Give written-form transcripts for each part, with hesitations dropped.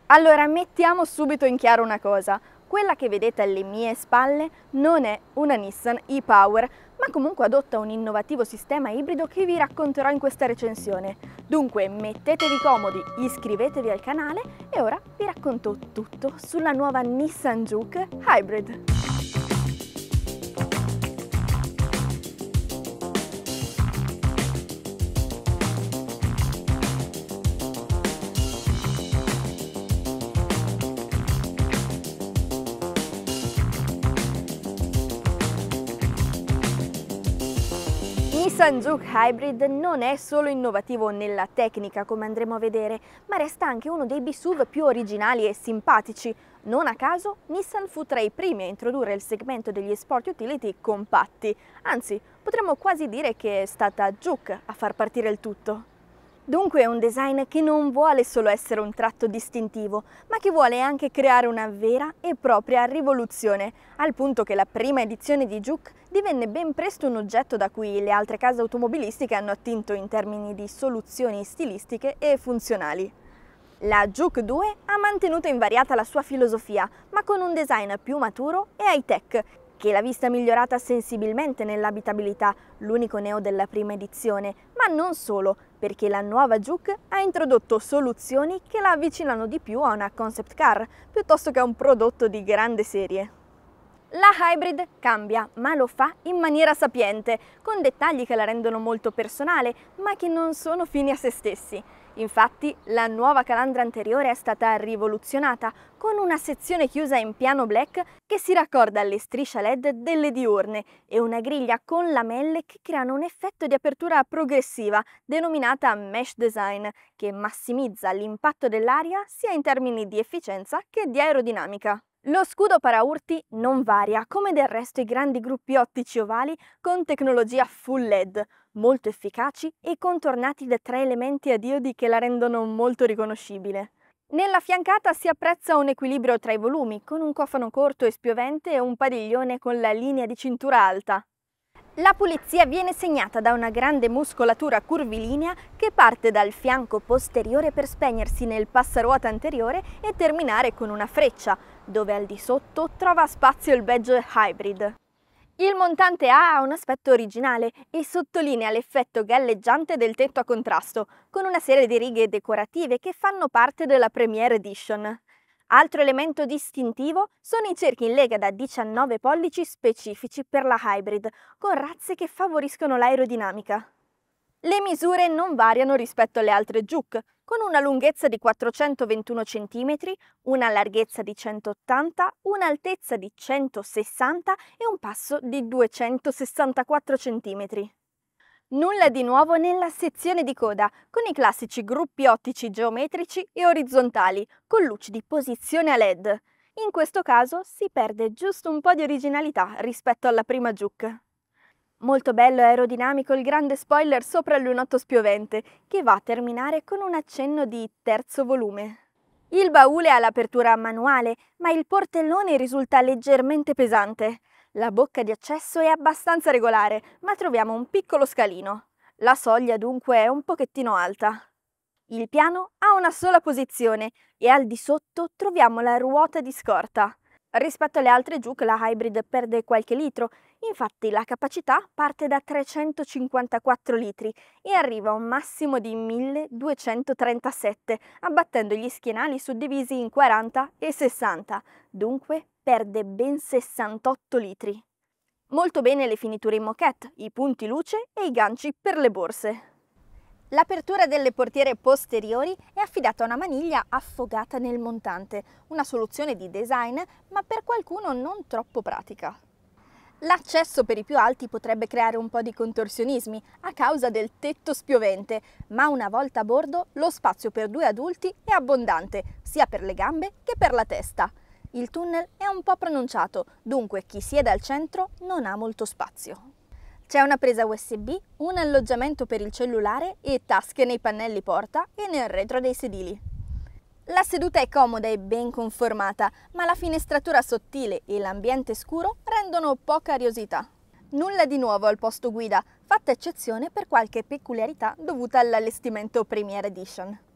Allora, mettiamo subito in chiaro una cosa. Quella che vedete alle mie spalle non è una Nissan e-Power, ma comunque adotta un innovativo sistema ibrido che vi racconterò in questa recensione. Dunque, mettetevi comodi, iscrivetevi al canale e ora vi racconto tutto sulla nuova Nissan Juke Hybrid. Nissan Juke Hybrid non è solo innovativo nella tecnica, come andremo a vedere, ma resta anche uno dei BSUV più originali e simpatici. Non a caso, Nissan fu tra i primi a introdurre il segmento degli sport utility compatti. Anzi, potremmo quasi dire che è stata Juke a far partire il tutto. Dunque è un design che non vuole solo essere un tratto distintivo, ma che vuole anche creare una vera e propria rivoluzione, al punto che la prima edizione di Juke divenne ben presto un oggetto da cui le altre case automobilistiche hanno attinto in termini di soluzioni stilistiche e funzionali. La Juke 2 ha mantenuto invariata la sua filosofia, ma con un design più maturo e high-tech, che l'ha vista migliorata sensibilmente nell'abitabilità, l'unico neo della prima edizione, ma non solo, perché la nuova Juke ha introdotto soluzioni che la avvicinano di più a una concept car, piuttosto che a un prodotto di grande serie. La Hybrid cambia, ma lo fa in maniera sapiente, con dettagli che la rendono molto personale, ma che non sono fini a se stessi. Infatti, la nuova calandra anteriore è stata rivoluzionata, con una sezione chiusa in piano black che si raccorda alle strisce LED delle diurne e una griglia con lamelle che creano un effetto di apertura progressiva, denominata Mesh Design, che massimizza l'impatto dell'aria sia in termini di efficienza che di aerodinamica. Lo scudo paraurti non varia, come del resto i grandi gruppi ottici ovali con tecnologia full LED, molto efficaci e contornati da 3 elementi a diodi che la rendono molto riconoscibile. Nella fiancata si apprezza un equilibrio tra i volumi, con un cofano corto e spiovente e un padiglione con la linea di cintura alta. La pulizia viene segnata da una grande muscolatura curvilinea che parte dal fianco posteriore per spegnersi nel passaruota anteriore e terminare con una freccia, dove al di sotto trova spazio il badge Hybrid. Il montante A ha un aspetto originale e sottolinea l'effetto galleggiante del tetto a contrasto, con una serie di righe decorative che fanno parte della Premier Edition. Altro elemento distintivo sono i cerchi in lega da 19 pollici specifici per la Hybrid, con razze che favoriscono l'aerodinamica. Le misure non variano rispetto alle altre Juke, con una lunghezza di 421 cm, una larghezza di 180, un'altezza di 160 e un passo di 264 cm. Nulla di nuovo nella sezione di coda, con i classici gruppi ottici geometrici e orizzontali, con luci di posizione a LED. In questo caso si perde giusto un po' di originalità rispetto alla prima Juke. Molto bello e aerodinamico il grande spoiler sopra il lunotto spiovente, che va a terminare con un accenno di terzo volume. Il baule ha l'apertura manuale, ma il portellone risulta leggermente pesante. La bocca di accesso è abbastanza regolare, ma troviamo un piccolo scalino. La soglia dunque è un pochettino alta. Il piano ha una sola posizione e al di sotto troviamo la ruota di scorta. Rispetto alle altre Juke la Hybrid perde qualche litro, infatti la capacità parte da 354 litri e arriva a un massimo di 1237, abbattendo gli schienali suddivisi in 40 e 60, dunque perde ben 68 litri. Molto bene le finiture in moquette, i punti luce e i ganci per le borse. L'apertura delle portiere posteriori è affidata a una maniglia affogata nel montante, una soluzione di design ma per qualcuno non troppo pratica. L'accesso per i più alti potrebbe creare un po' di contorsionismi a causa del tetto spiovente, ma una volta a bordo lo spazio per 2 adulti è abbondante, sia per le gambe che per la testa. Il tunnel è un po' pronunciato, dunque chi siede al centro non ha molto spazio. C'è una presa USB, un alloggiamento per il cellulare e tasche nei pannelli porta e nel retro dei sedili. La seduta è comoda e ben conformata, ma la finestratura sottile e l'ambiente scuro rendono poca ariosità. Nulla di nuovo al posto guida, fatta eccezione per qualche peculiarità dovuta all'allestimento Premier Edition.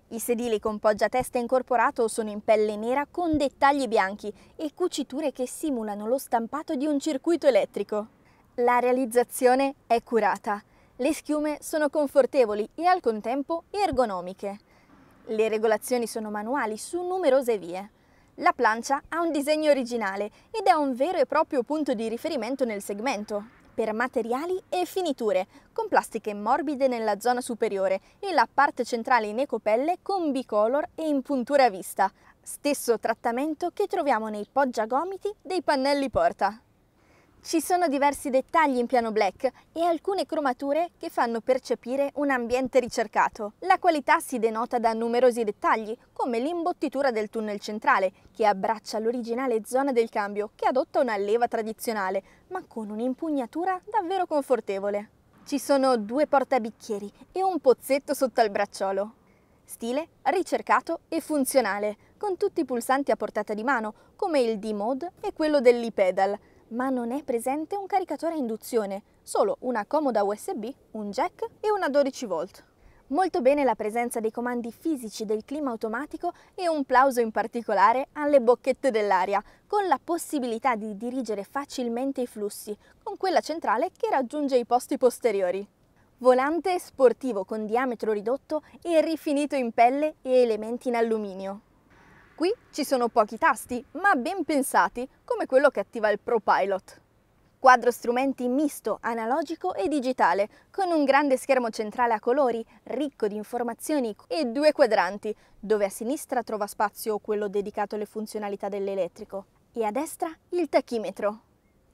I sedili con poggiatesta incorporato sono in pelle nera con dettagli bianchi e cuciture che simulano lo stampato di un circuito elettrico. La realizzazione è curata. Le schiume sono confortevoli e al contempo ergonomiche. Le regolazioni sono manuali su numerose vie. La plancia ha un disegno originale ed è un vero e proprio punto di riferimento nel segmento, per materiali e finiture, con plastiche morbide nella zona superiore e la parte centrale in ecopelle con bicolor e in puntura a vista, stesso trattamento che troviamo nei poggiagomiti dei pannelli porta. Ci sono diversi dettagli in piano black e alcune cromature che fanno percepire un ambiente ricercato. La qualità si denota da numerosi dettagli, come l'imbottitura del tunnel centrale, che abbraccia l'originale zona del cambio, che adotta una leva tradizionale, ma con un'impugnatura davvero confortevole. Ci sono 2 portabicchieri e un pozzetto sotto al bracciolo. Stile ricercato e funzionale, con tutti i pulsanti a portata di mano, come il D-Mode e quello dell'e-pedal, ma non è presente un caricatore a induzione, solo una comoda USB, un jack e una 12 volt. Molto bene la presenza dei comandi fisici del clima automatico e un plauso in particolare alle bocchette dell'aria, con la possibilità di dirigere facilmente i flussi, con quella centrale che raggiunge i posti posteriori. Volante sportivo con diametro ridotto e rifinito in pelle e elementi in alluminio. Qui ci sono pochi tasti, ma ben pensati, come quello che attiva il ProPilot. Quadro strumenti misto, analogico e digitale, con un grande schermo centrale a colori, ricco di informazioni e 2 quadranti, dove a sinistra trova spazio quello dedicato alle funzionalità dell'elettrico e a destra il tachimetro.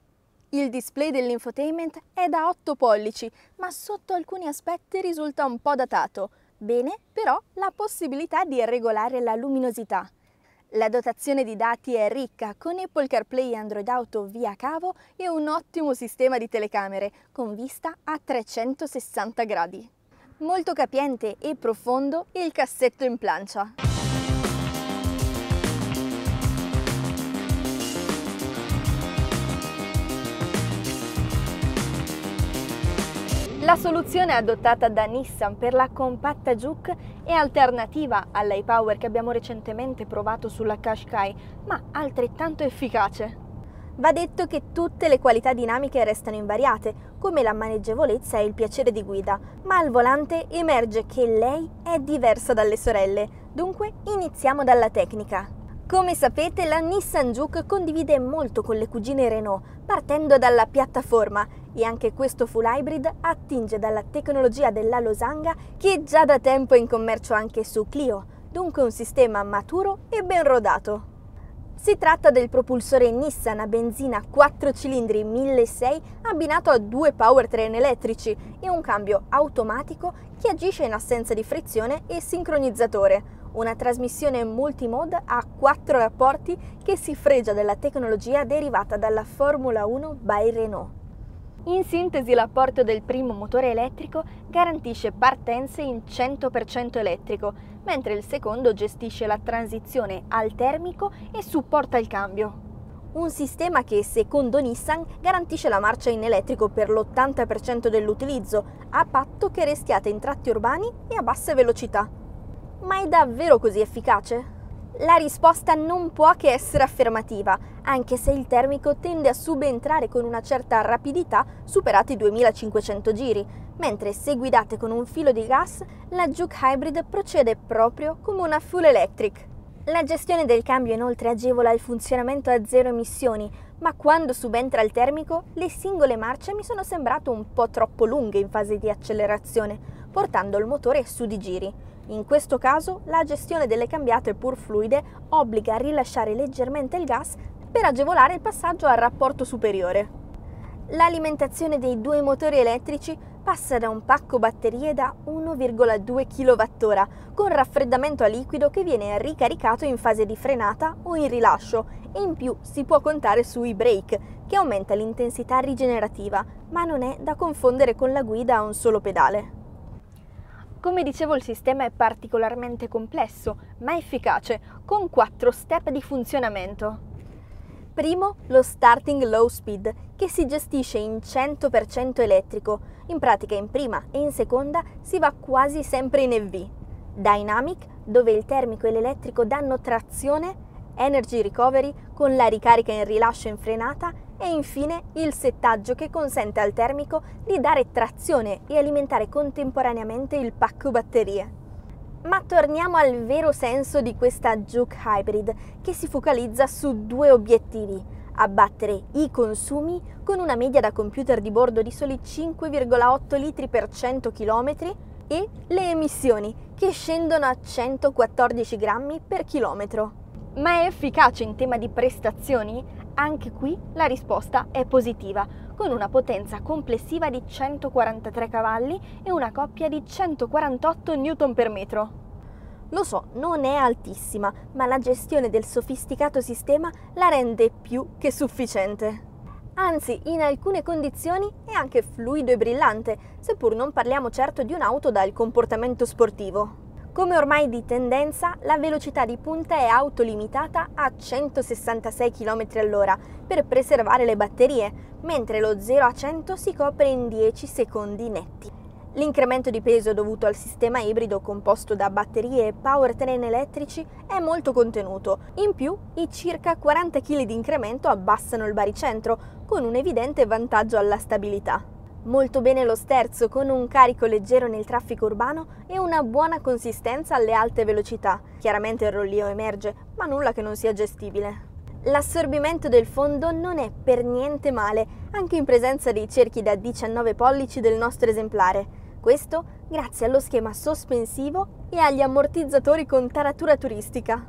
Il display dell'infotainment è da 8 pollici, ma sotto alcuni aspetti risulta un po' datato. Bene, però, la possibilità di regolare la luminosità. La dotazione di dati è ricca, con Apple CarPlay e Android Auto via cavo e un ottimo sistema di telecamere, con vista a 360 gradi. Molto capiente e profondo il cassetto in plancia. La soluzione adottata da Nissan per la compatta Juke è alternativa all'e-Power che abbiamo recentemente provato sulla Qashqai, ma altrettanto efficace. Va detto che tutte le qualità dinamiche restano invariate, come la maneggevolezza e il piacere di guida, ma al volante emerge che lei è diversa dalle sorelle. Dunque iniziamo dalla tecnica. Come sapete, la Nissan Juke condivide molto con le cugine Renault, partendo dalla piattaforma, e anche questo full hybrid attinge dalla tecnologia della Losanga che già da tempo è in commercio anche su Clio, dunque un sistema maturo e ben rodato. Si tratta del propulsore Nissan a benzina 4 cilindri 1600 abbinato a 2 powertrain elettrici e un cambio automatico che agisce in assenza di frizione e sincronizzatore. Una trasmissione multimode a 4 rapporti che si fregia della tecnologia derivata dalla Formula 1 by Renault. In sintesi, l'apporto del primo motore elettrico garantisce partenze in 100% elettrico, mentre il secondo gestisce la transizione al termico e supporta il cambio. Un sistema che, secondo Nissan, garantisce la marcia in elettrico per l'80% dell'utilizzo, a patto che restiate in tratti urbani e a basse velocità. Ma è davvero così efficace? La risposta non può che essere affermativa, anche se il termico tende a subentrare con una certa rapidità superati i 2500 giri, mentre se guidate con un filo di gas, la Juke Hybrid procede proprio come una full electric. La gestione del cambio inoltre agevola il funzionamento a 0 emissioni, ma quando subentra il termico, le singole marce mi sono sembrate un po' troppo lunghe in fase di accelerazione, portando il motore su di giri. In questo caso, la gestione delle cambiate pur fluide obbliga a rilasciare leggermente il gas per agevolare il passaggio al rapporto superiore. L'alimentazione dei 2 motori elettrici passa da un pacco batterie da 1,2 kWh con raffreddamento a liquido che viene ricaricato in fase di frenata o in rilascio e in più si può contare su e-brake che aumenta l'intensità rigenerativa, ma non è da confondere con la guida a un solo pedale. Come dicevo, il sistema è particolarmente complesso, ma efficace, con 4 step di funzionamento. Primo, lo starting low speed, che si gestisce in 100% elettrico. In pratica in prima e in seconda si va quasi sempre in EV. Dynamic, dove il termico e l'elettrico danno trazione, Energy Recovery con la ricarica in rilascio in frenata e infine il settaggio che consente al termico di dare trazione e alimentare contemporaneamente il pacco batterie. Ma torniamo al vero senso di questa Juke Hybrid, che si focalizza su due obiettivi: abbattere i consumi con una media da computer di bordo di soli 5,8 litri per 100 km e le emissioni, che scendono a 114 grammi per chilometro. Ma è efficace in tema di prestazioni? Anche qui la risposta è positiva, con una potenza complessiva di 143 cavalli e una coppia di 148 Nm per metro. Lo so, non è altissima, ma la gestione del sofisticato sistema la rende più che sufficiente. Anzi, in alcune condizioni è anche fluido e brillante, seppur non parliamo certo di un'auto dal comportamento sportivo. Come ormai di tendenza, la velocità di punta è autolimitata a 166 km/h per preservare le batterie, mentre lo 0 a 100 si copre in 10 secondi netti. L'incremento di peso dovuto al sistema ibrido composto da batterie e powertrain elettrici è molto contenuto. In più, i circa 40 kg di incremento abbassano il baricentro, con un evidente vantaggio alla stabilità. Molto bene lo sterzo, con un carico leggero nel traffico urbano e una buona consistenza alle alte velocità. Chiaramente il rollio emerge, ma nulla che non sia gestibile. L'assorbimento del fondo non è per niente male, anche in presenza dei cerchi da 19 pollici del nostro esemplare. Questo grazie allo schema sospensivo e agli ammortizzatori con taratura turistica.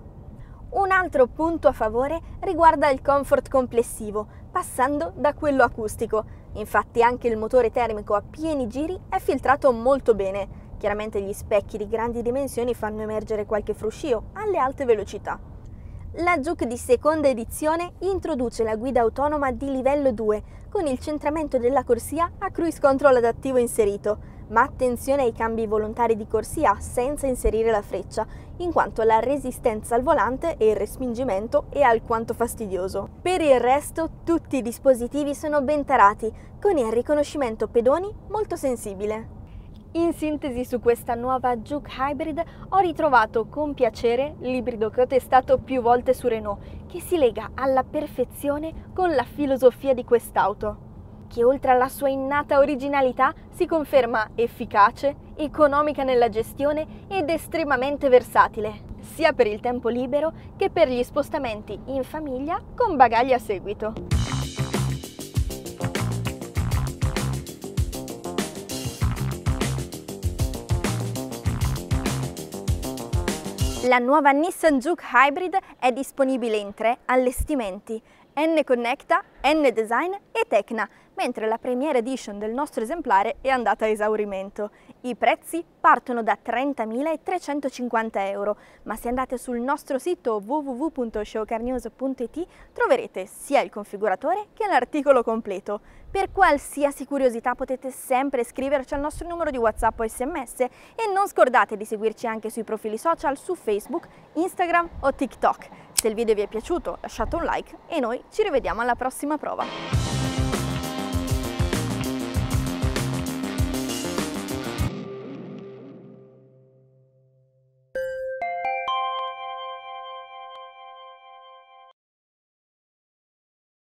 Un altro punto a favore riguarda il comfort complessivo, passando da quello acustico. Infatti anche il motore termico a pieni giri è filtrato molto bene. Chiaramente gli specchi di grandi dimensioni fanno emergere qualche fruscio alle alte velocità. La Juke di seconda edizione introduce la guida autonoma di livello 2 con il centramento della corsia a cruise control adattivo inserito, ma attenzione ai cambi volontari di corsia senza inserire la freccia, in quanto la resistenza al volante e il respingimento è alquanto fastidioso. Per il resto tutti i dispositivi sono ben tarati, con il riconoscimento pedoni molto sensibile. In sintesi, su questa nuova Juke Hybrid ho ritrovato con piacere l'ibrido che ho testato più volte su Renault, che si lega alla perfezione con la filosofia di quest'auto, che oltre alla sua innata originalità si conferma efficace, economica nella gestione ed estremamente versatile, sia per il tempo libero che per gli spostamenti in famiglia con bagagli a seguito. La nuova Nissan Juke Hybrid è disponibile in 3 allestimenti: N-Connecta, N-Design e Tecna, mentre la Premier Edition del nostro esemplare è andata a esaurimento. I prezzi partono da 30.350 euro, ma se andate sul nostro sito www.showcarnews.it troverete sia il configuratore che l'articolo completo. Per qualsiasi curiosità potete sempre scriverci al nostro numero di WhatsApp o SMS e non scordate di seguirci anche sui profili social su Facebook, Instagram o TikTok. Se il video vi è piaciuto lasciate un like e noi ci rivediamo alla prossima prova.